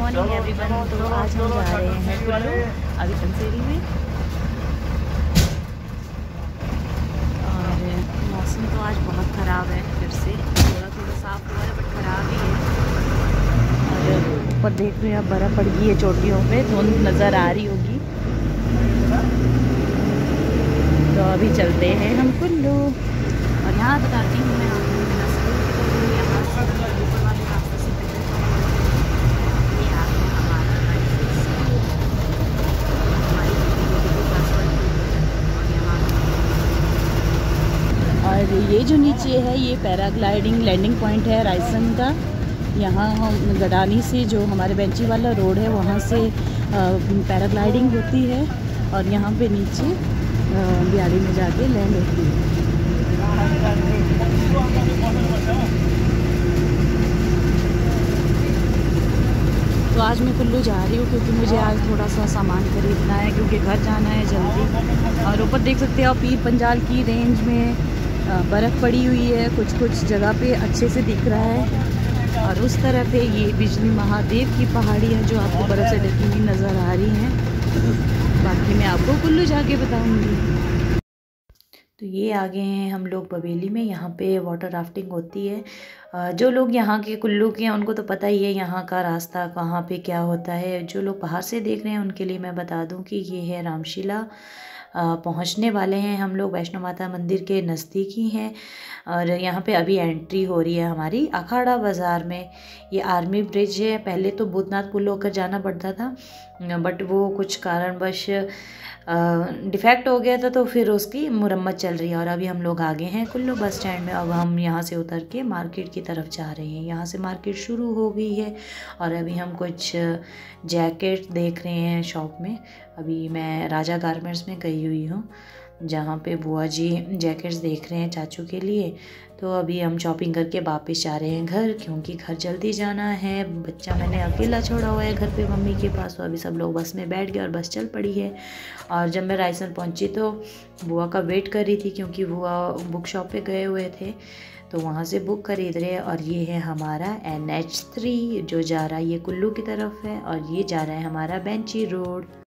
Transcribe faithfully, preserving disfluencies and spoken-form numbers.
Morning everyone. तो आज हम जा रहे हैं कुल्लू अभी पंसेरी में, और मौसम तो आज बहुत ख़राब है। फिर से थोड़ा थोड़ा साफ हुआ है बट ख़राब ही है। और ऊपर देख रहे हैं आप, बर्फ़ पड़ गई है चोटियों पे, धुंध नज़र आ रही होगी। तो अभी चलते हैं हम कुल्लू। और यहाँ बताती हूँ मैं आपको, मेरा स्कूल की यहाँ से ऊपर वाले रास्ते से ये आ गया हमारा हमारी और यहाँ। और ये जो नीचे है ये पैराग्लाइडिंग लैंडिंग पॉइंट है रायसन का। यहाँ हम गडानी से जो हमारे बेंची वाला रोड है वहाँ से पैराग्लाइडिंग होती है, और यहाँ पे नीचे बिहाड़ी में जाके लैंड होती है। तो आज मैं कुल्लू जा रही हूँ क्योंकि मुझे आज थोड़ा सा सामान खरीदना है, क्योंकि घर जाना है जल्दी। और ऊपर देख सकते हो आप, पीर पंजाल की रेंज में बर्फ़ पड़ी हुई है, कुछ कुछ जगह पे अच्छे से दिख रहा है। और उस तरफ पे ये बिजली महादेव की पहाड़ी है जो आपको बर्फ़ से ढकी हुई नज़र आ रही है। बाकी मैं आपको कुल्लू जाके बताऊँगी। तो ये आ गए हैं हम लोग बवेली में। यहाँ पे वाटर राफ्टिंग होती है। जो लोग यहाँ के कुल्लू के हैं उनको तो पता ही है यहाँ का रास्ता कहाँ पे क्या होता है। जो लोग बाहर से देख रहे हैं उनके लिए मैं बता दूँ कि ये है रामशिला। पहुँचने वाले हैं हम लोग, वैष्णो माता मंदिर के नज़दीक ही हैं। और यहाँ पे अभी एंट्री हो रही है हमारी अखाड़ा बाज़ार में। ये आर्मी ब्रिज है। पहले तो भूतनाथ पुल होकर जाना पड़ता था, बट वो कुछ कारणवश डिफेक्ट हो गया था, तो फिर उसकी मुरम्मत चल रही है। और अभी हम लोग आ गए हैं कुल्लू बस स्टैंड में। अब हम यहाँ से उतर के मार्केट की तरफ जा रहे हैं। यहाँ से मार्केट शुरू हो गई है और अभी हम कुछ जैकेट देख रहे हैं शॉप में। अभी मैं राजा गारमेंट्स में गई हुई हूँ जहाँ पे बुआ जी जैकेट्स देख रहे हैं चाचू के लिए। तो अभी हम शॉपिंग करके वापस जा रहे हैं घर, क्योंकि घर जल्दी जाना है। बच्चा मैंने अकेला छोड़ा हुआ है घर पे मम्मी के पास। तो अभी सब लोग बस में बैठ गए और बस चल पड़ी है। और जब मैं रायसन पहुंची तो बुआ का वेट कर रही थी, क्योंकि बुआ बुक शॉप पे गए हुए थे, तो वहाँ से बुक खरीद रहे हैं। और ये है हमारा एन एच थ्री जो जा रहा है ये कुल्लू की तरफ है, और ये जा रहा है हमारा बेंची रोड।